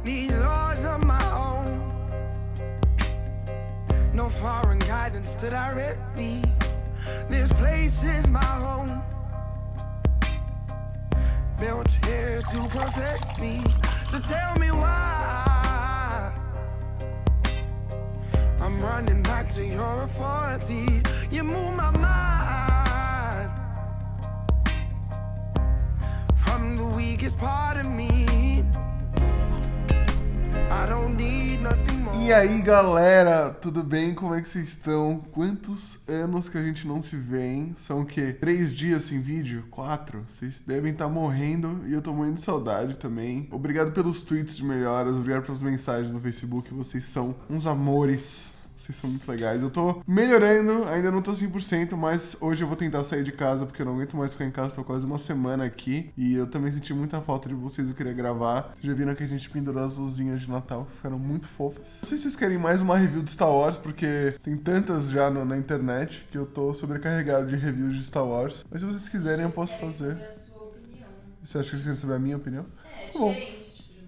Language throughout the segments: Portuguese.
These laws of my own. No foreign guidance to direct me. This place is my home. Built here to protect me. So tell me why I'm running back to your authority. You move my mind from the weakest part of me. I don't need nothing more. E aí, galera, tudo bem? Como é que vocês estão? Quantos anos que a gente não se vê, hein? São o quê? 3 dias sem vídeo? 4? Vocês devem estar morrendo e eu tô morrendo de saudade também. Obrigado pelos tweets de melhoras, obrigado pelas mensagens no Facebook. Vocês são uns amores. Vocês são muito legais. Eu tô melhorando, ainda não tô 100%, mas hoje eu vou tentar sair de casa porque eu não aguento mais ficar em casa, tô quase uma semana aqui. E eu também senti muita falta de vocês, eu queria gravar. Vocês já viram que a gente pendurou as luzinhas de Natal, ficaram muito fofas. Não sei se vocês querem mais uma review de Star Wars, porque tem tantas já na internet que eu tô sobrecarregado de reviews de Star Wars. Mas se vocês quiserem, eu posso fazer. Você acha que vocês querem saber a minha opinião? É, Tá bom. diferente.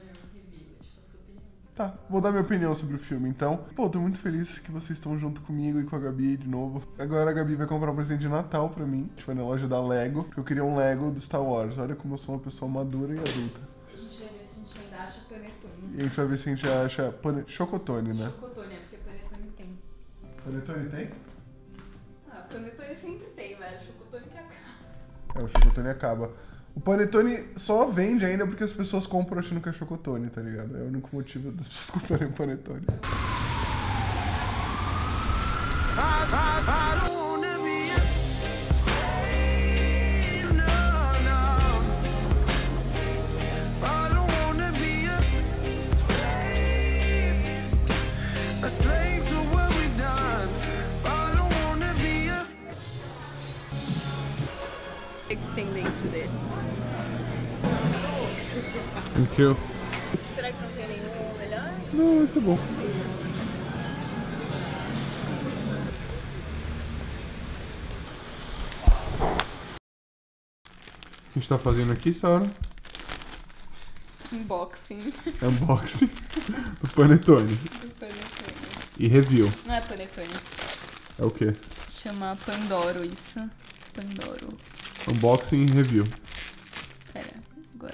Tá, vou dar minha opinião sobre o filme, então. Pô, tô muito feliz que vocês estão junto comigo e com a Gabi de novo. Agora a Gabi vai comprar um presente de Natal pra mim. A gente vai na loja da Lego, porque eu queria um Lego do Star Wars. Olha como eu sou uma pessoa madura e adulta. A gente vai ver se a gente ainda acha panetone. E a gente vai ver se a gente acha chocotone, né? Chocotone, é porque panetone tem. Panetone tem? Ah, panetone sempre tem, velho. Chocotone que acaba. É, o chocotone acaba. O panetone só vende ainda porque as pessoas compram achando que é chocotone, tá ligado? É o único motivo das pessoas comprarem panetone. I don't wanna be a slave, no, no. I don't wanna be a slave to what we've done. I don't wanna be a... O que tem dentro dele? Thank you. Será que não tem nenhum melhor? Não, esse é bom. O que a gente tá fazendo aqui, Sara? Unboxing Unboxing do panetone. do panetone. E review. Não é panetone. É o quê? Chama Pandoro isso. Pandoro. Unboxing e review. Pera, agora.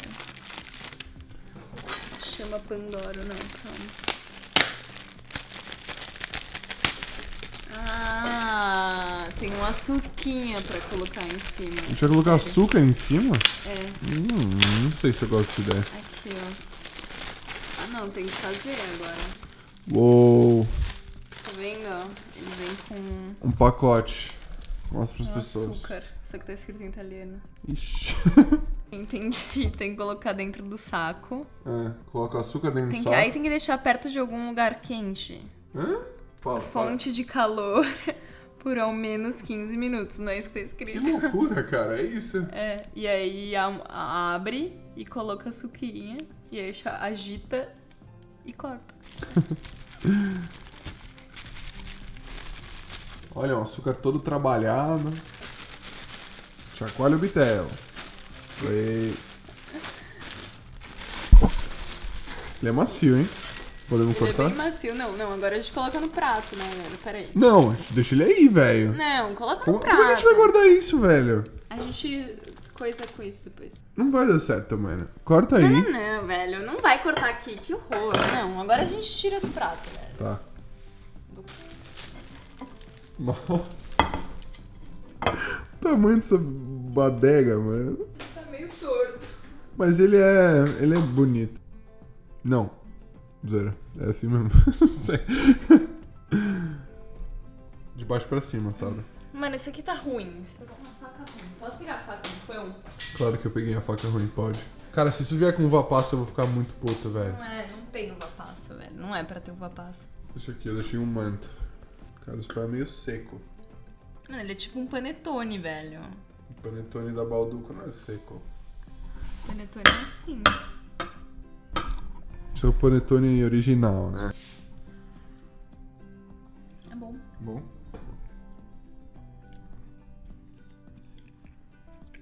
Chama Pandoro, não, calma. Ah, tem um açuquinha pra colocar em cima. A gente vai colocar açúcar em cima? É, Não sei se eu gosto dessa ideia. aqui, ó. Ah, não, tem que fazer agora. Uou, Tá vendo, ó? Ele vem com um pacote. Mostra pras pessoas. açúcar. Só que tá escrito em italiano. Ixi. Entendi. Tem que colocar dentro do saco. É, coloca açúcar dentro do Aí saco. tem que deixar perto de algum lugar quente. Hã? Fala, fala. Fonte de calor por ao menos 15 minutos. Não é isso que tá Que escrito. loucura, cara, é isso? É, e aí abre e coloca a suquinha. E aí agita e corta. Olha, um açúcar todo trabalhado. Chacoalha o bitelo. Foi. Ele é macio, hein? Podemos Ele é cortar? bem macio. Não, agora a gente coloca no prato, né, velho? Pera aí. Não, deixa ele aí, velho. Não, coloca Como, no como prato. é que a gente vai guardar isso, velho? A gente coisa com isso depois. Não vai dar certo, mano. Corta aí. Não, velho. Não vai cortar aqui. Que horror. Não, agora a gente tira do prato, velho. Tá. Nossa. O tamanho dessa badega, mano. Tá meio torto. Mas ele é bonito. Não. Zero. É assim mesmo. Não sei. De baixo pra cima, sabe? Mano, isso aqui tá ruim. Você tá com uma faca ruim. Posso pegar a faca no pão? Claro que eu peguei a faca ruim, pode. Cara, se isso vier com uva passa, eu vou ficar muito puto, velho. Não tem uva passa, velho. Não é pra ter uva passa. Deixa aqui, eu deixei um manto. Cara, isso é meio seco. Mano, ele é tipo um panetone, velho. O panetone da Balduco não é seco. Panetone é assim. Esse é o panetone original, né? É bom. Bom.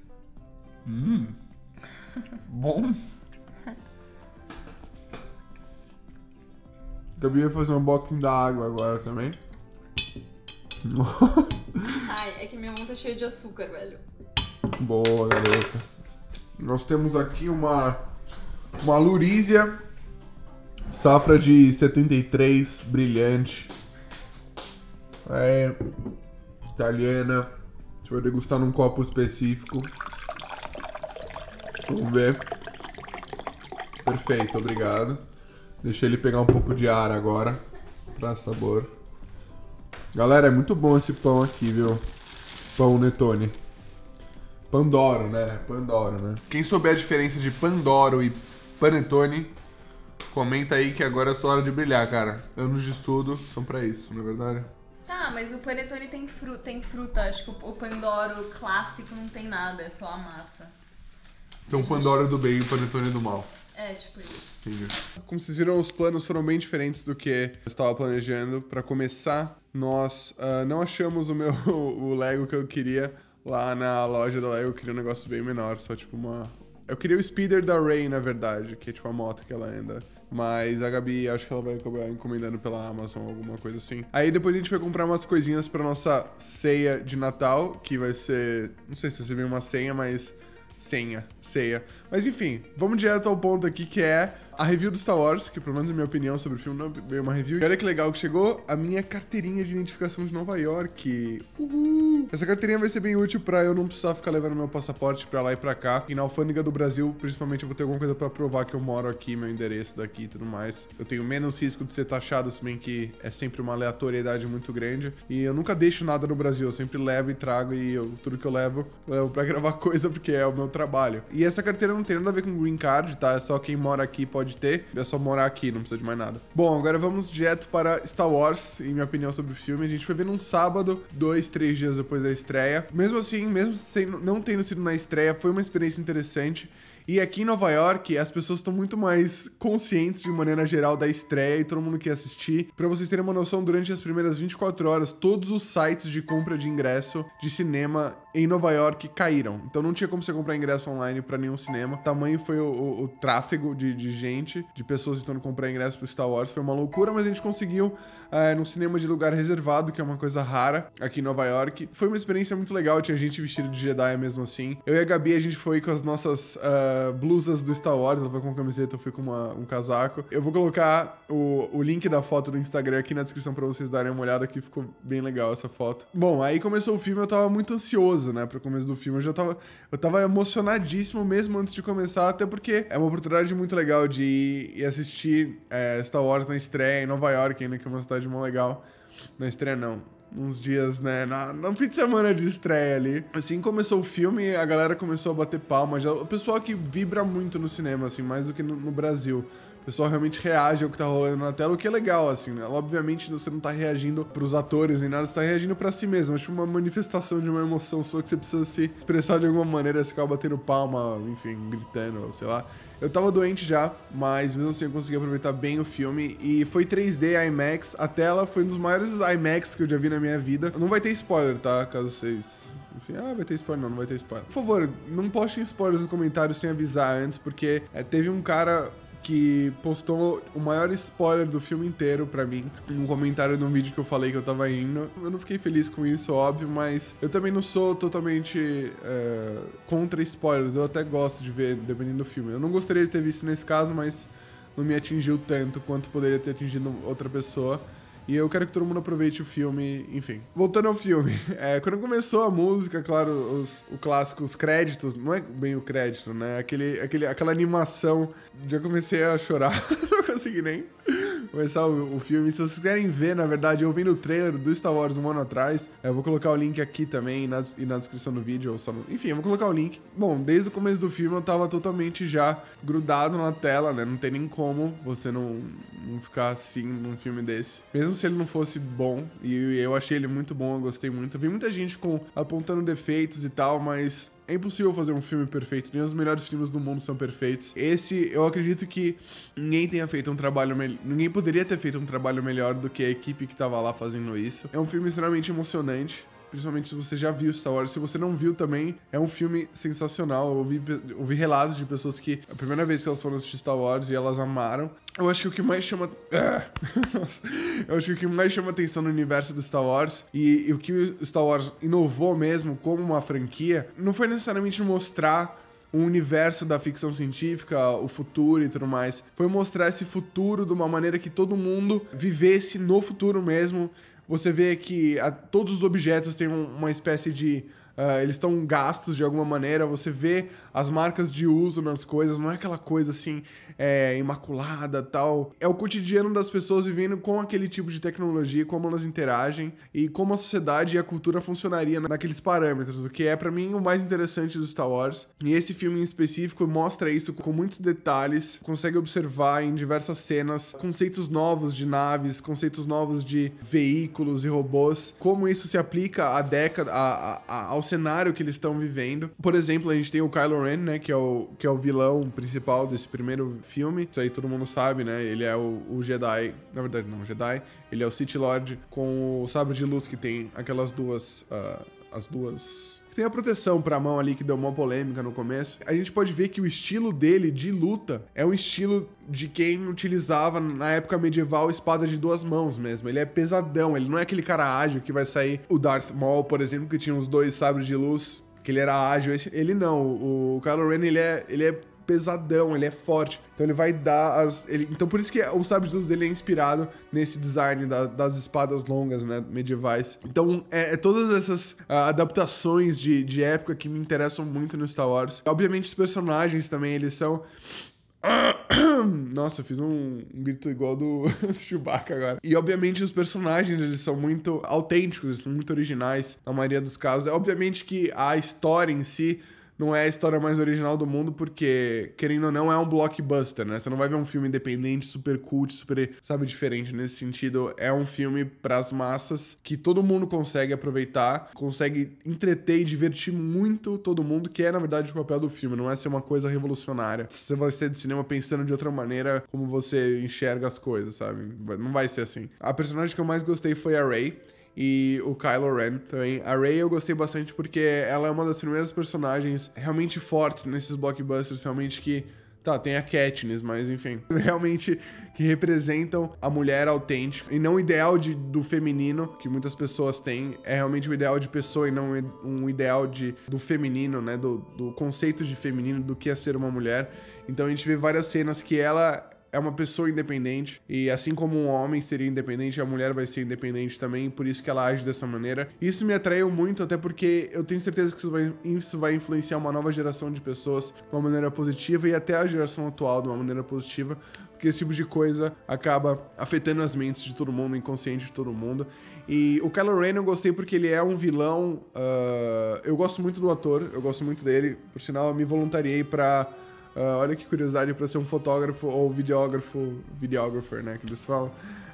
Bom. Gabi vai fazer um unboxing da água agora também. Ai, é que minha mão tá cheia de açúcar, velho. Boa, garota. Nós temos aqui uma Lurísia, safra de 73, brilhante. É italiana. A gente vai degustar num copo específico. Vamos ver. Perfeito, obrigado. Deixa ele pegar um pouco de ar agora, pra sabor. Galera, é muito bom esse pão aqui, viu? Pão Netone. Pandoro, né? Pandoro, né? Quem souber a diferença de Pandoro e Panetone, comenta aí que agora é sua hora de brilhar, cara. Anos de estudo são pra isso, não é verdade? Tá, mas o panetone tem fruta. Acho que o Pandoro clássico não tem nada, é só a massa. Então Pandoro é do bem e o Panetone é do mal. É, tipo isso. Entendi. Como vocês viram, os planos foram bem diferentes do que eu estava planejando. Pra começar, nós não achamos o Lego que eu queria lá na loja da Lego. Eu queria um negócio bem menor, só tipo uma... Eu queria o speeder da Ray, na verdade, que é tipo a moto que ela anda. Mas a Gabi, acho que ela vai acabar encomendando pela Amazon, alguma coisa assim. Aí depois a gente vai comprar umas coisinhas pra nossa ceia de Natal, que vai ser... Não sei se vai ser bem uma ceia, mas... Ceia. Mas enfim, vamos direto ao ponto aqui, que é a review do Star Wars, que pelo menos a minha opinião sobre o filme não é bem uma review. E olha que legal que chegou a minha carteirinha de identificação de Nova York. Uhul! Essa carteirinha vai ser bem útil pra eu não precisar ficar levando meu passaporte pra lá e pra cá. E na alfândega do Brasil, principalmente, eu vou ter alguma coisa pra provar que eu moro aqui, meu endereço daqui e tudo mais. Eu tenho menos risco de ser taxado, se bem que é sempre uma aleatoriedade muito grande. E eu nunca deixo nada no Brasil, eu sempre levo e trago, e tudo que eu levo pra gravar coisa, porque é o meu trabalho. E essa carteira não tem nada a ver com Green Card, tá? É só quem mora aqui pode ter. É só morar aqui, não precisa de mais nada. Bom, agora vamos direto para Star Wars, em minha opinião sobre o filme. A gente foi ver num sábado, 2, 3 dias depois da estreia. Mesmo assim, mesmo não tendo sido na estreia, foi uma experiência interessante. E aqui em Nova York, as pessoas estão muito mais conscientes de maneira geral da estreia e todo mundo quer assistir. Pra vocês terem uma noção, durante as primeiras 24 horas, todos os sites de compra de ingresso de cinema em Nova York caíram. Então não tinha como você comprar ingresso online pra nenhum cinema. O tamanho foi o tráfego de gente, de pessoas tentando comprar ingresso pro Star Wars. Foi uma loucura, mas a gente conseguiu num cinema de lugar reservado, que é uma coisa rara aqui em Nova York. Foi uma experiência muito legal, tinha gente vestida de Jedi mesmo assim. Eu e a Gabi, a gente foi com as nossas blusas do Star Wars, ela foi com uma camiseta, eu fui com um casaco. Eu vou colocar o link da foto do Instagram aqui na descrição pra vocês darem uma olhada, que ficou bem legal essa foto. Bom, aí começou o filme, eu tava muito ansioso, né, pro começo do filme. Eu tava emocionadíssimo mesmo antes de começar, até porque é uma oportunidade muito legal de ir assistir Star Wars na estreia em Nova York, ainda que é uma cidade muito legal. Na estreia não, uns dias, né, no fim de semana de estreia ali. Assim começou o filme, a galera começou a bater palma. Já, o pessoal que vibra muito no cinema, assim, mais do que no Brasil. O pessoal realmente reage ao que tá rolando na tela, o que é legal, assim, né? Obviamente você não tá reagindo pros atores nem nada, você tá reagindo pra si mesmo. Acho uma manifestação de uma emoção sua que você precisa se expressar de alguma maneira, você acaba batendo palma, enfim, gritando, sei lá. Eu tava doente já, mas mesmo assim eu consegui aproveitar bem o filme. E foi 3D IMAX, a tela foi um dos maiores IMAX que eu já vi na minha vida. Não vai ter spoiler, tá? Caso vocês... Enfim, vai ter spoiler, não vai ter spoiler. Por favor, não postem spoilers nos comentários sem avisar antes, porque teve um cara que postou o maior spoiler do filme inteiro pra mim, num comentário de um vídeo que eu falei que eu tava indo. Eu não fiquei feliz com isso, óbvio, mas eu também não sou totalmente contra spoilers. Eu até gosto de ver, dependendo do filme. Eu não gostaria de ter visto nesse caso, mas não me atingiu tanto quanto poderia ter atingido outra pessoa. E eu quero que todo mundo aproveite o filme, enfim. Voltando ao filme, quando começou a música, claro, o clássico, os créditos, não é bem o crédito, né? Aquela animação, já comecei a chorar, não consegui nem começar o filme. Se vocês querem ver, na verdade, eu vi no trailer do Star Wars um ano atrás, eu vou colocar o link aqui também e na descrição do vídeo, ou só enfim, eu vou colocar o link. Bom, desde o começo do filme eu tava totalmente já grudado na tela, né? Não tem nem como você não ficar assim num filme desse. Mesmo se ele não fosse bom, e eu achei ele muito bom, eu gostei muito. Eu vi muita gente apontando defeitos e tal, mas é impossível fazer um filme perfeito. Nem os melhores filmes do mundo são perfeitos. Esse, eu acredito que ninguém poderia ter feito um trabalho melhor do que a equipe que tava lá fazendo isso. É um filme extremamente emocionante, principalmente se você já viu Star Wars. Se você não viu também, é um filme sensacional. Eu ouvi relatos de pessoas que a primeira vez que elas foram assistir Star Wars e elas amaram. Eu acho que o que mais chama... Nossa. Eu acho que o que mais chama atenção no universo do Star Wars e o que o Star Wars inovou mesmo como uma franquia, não foi necessariamente mostrar o universo da ficção científica, o futuro e tudo mais. Foi mostrar esse futuro de uma maneira que todo mundo vivesse no futuro mesmo. Você vê que todos os objetos têm uma espécie de... eles estão gastos de alguma maneira, você vê as marcas de uso nas coisas, não é aquela coisa assim, imaculada tal. É o cotidiano das pessoas vivendo com aquele tipo de tecnologia, como elas interagem e como a sociedade e a cultura funcionaria naqueles parâmetros, o que é pra mim o mais interessante do Star Wars. E esse filme em específico mostra isso com muitos detalhes, consegue observar em diversas cenas conceitos novos de naves, conceitos novos de veículos e robôs, como isso se aplica à década, ao cenário que eles estão vivendo. Por exemplo, a gente tem o Kylo Ren, né, que é o vilão principal desse primeiro filme. Isso aí todo mundo sabe, né? Ele é o Jedi, na verdade não o Jedi, ele é o Sith Lord com o sabre de luz que tem aquelas duas, as duas... Tem a proteção pra mão ali que deu uma polêmica no começo. A gente pode ver que o estilo dele de luta é um estilo de quem utilizava na época medieval espada de duas mãos mesmo. Ele é pesadão, ele não é aquele cara ágil que vai sair o Darth Maul, por exemplo, que tinha os dois sabres de luz, que ele era ágil. Ele não, o Kylo Ren ele é pesadão, ele é forte. Então ele vai dar então por isso que o sabre de luz dele é inspirado nesse design das espadas longas, né, medievais. Então todas essas adaptações de época que me interessam muito no Star Wars. Obviamente os personagens também, eles são... Nossa, eu fiz um grito igual do Chewbacca agora. E obviamente os personagens, eles são muito autênticos, eles são muito originais na maioria dos casos. Obviamente que a história em si não é a história mais original do mundo, porque, querendo ou não, é um blockbuster, né? Você não vai ver um filme independente, super cult, super, sabe, diferente nesse sentido. É um filme pras massas, que todo mundo consegue aproveitar, consegue entreter e divertir muito todo mundo, que é, na verdade, o papel do filme. Não é ser uma coisa revolucionária. Você vai ser do cinema pensando de outra maneira como você enxerga as coisas, sabe? Não vai ser assim. A personagem que eu mais gostei foi a Rey. E o Kylo Ren também. A Rey eu gostei bastante porque ela é uma das primeiras personagens realmente fortes nesses blockbusters, realmente que... Tá, tem a Katniss, mas enfim. Realmente que representam a mulher autêntica. E não o ideal do feminino, que muitas pessoas têm. É realmente o ideal de pessoa e não um ideal do feminino, né? Do conceito de feminino, do que é ser uma mulher. Então a gente vê várias cenas que ela... é uma pessoa independente, e assim como um homem seria independente, a mulher vai ser independente também, por isso que ela age dessa maneira. Isso me atraiu muito, até porque eu tenho certeza que isso vai influenciar uma nova geração de pessoas de uma maneira positiva, e até a geração atual de uma maneira positiva, porque esse tipo de coisa acaba afetando as mentes de todo mundo, o inconsciente de todo mundo. E o Kylo Ren eu gostei porque ele é um vilão, eu gosto muito do ator, eu gosto muito dele, por sinal eu me voluntariei pra... olha que curiosidade, para ser um fotógrafo ou videographer, né, que eles falam,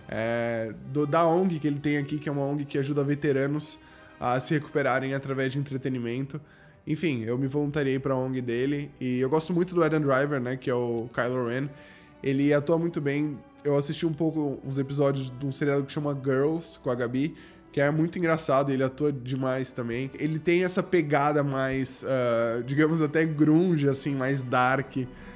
da ONG que ele tem aqui, que é uma ONG que ajuda veteranos a se recuperarem através de entretenimento. Enfim, eu me voluntariei para a ONG dele, e eu gosto muito do Adam Driver, né, que é o Kylo Ren. Ele atua muito bem. Eu assisti um pouco uns episódios de um seriado que chama Girls, com a Gabi, que é muito engraçado, ele atua demais também. Ele tem essa pegada mais, digamos até grunge, assim, mais dark.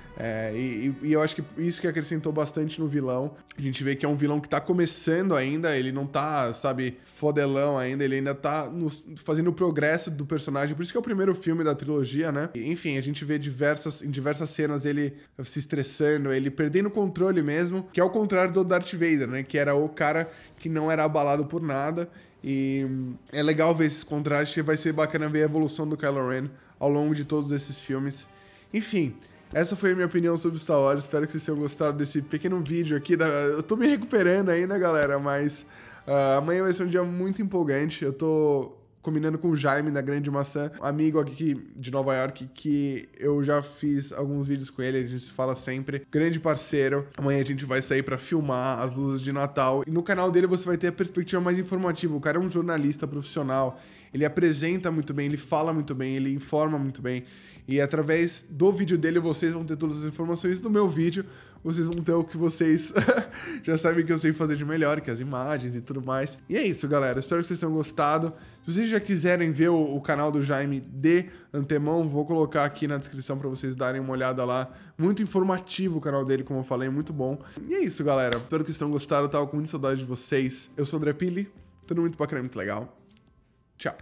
E eu acho que isso que acrescentou bastante no vilão. A gente vê que é um vilão que tá começando ainda, ele não tá, sabe, fodelão ainda, ele ainda tá fazendo o progresso do personagem, por isso que é o primeiro filme da trilogia, né? E, enfim, a gente vê em diversas cenas ele se estressando, ele perdendo o controle mesmo, que é o contrário do Darth Vader, né? Que era o cara que não era abalado por nada. E é legal ver esses contrastes, e vai ser bacana ver a evolução do Kylo Ren ao longo de todos esses filmes. Enfim, essa foi a minha opinião sobre Star Wars. Espero que vocês tenham gostado desse pequeno vídeo aqui. Eu tô me recuperando ainda, galera, mas amanhã vai ser um dia muito empolgante. Eu tô combinando com o Jaime da Grande Maçã, um amigo aqui de Nova York, que eu já fiz alguns vídeos com ele, a gente se fala sempre. Grande parceiro. Amanhã a gente vai sair pra filmar as luzes de Natal. E no canal dele você vai ter a perspectiva mais informativa. O cara é um jornalista profissional. ele apresenta muito bem, ele fala muito bem, ele informa muito bem. E através do vídeo dele, vocês vão ter todas as informações. Do meu vídeo, vocês vão ter o que vocês já sabem que eu sei fazer de melhor, que é as imagens e tudo mais. E é isso, galera. Espero que vocês tenham gostado. Se vocês já quiserem ver o canal do Jaime de antemão, vou colocar aqui na descrição pra vocês darem uma olhada lá. Muito informativo o canal dele, como eu falei, muito bom. E é isso, galera. Espero que vocês tenham gostado. Eu tava com muita saudade de vocês. Eu sou o André Pili. Tudo muito bacana, muito legal. Tchau.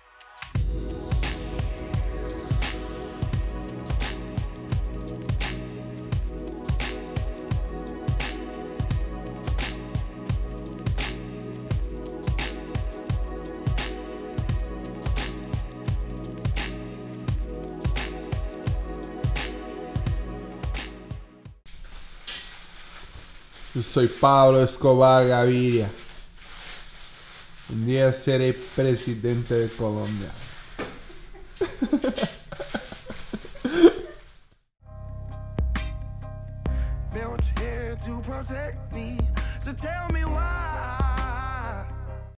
Yo soy Pablo Escobar Gaviria. Un día seré presidente de Colombia. Built here to protect me. So tell me.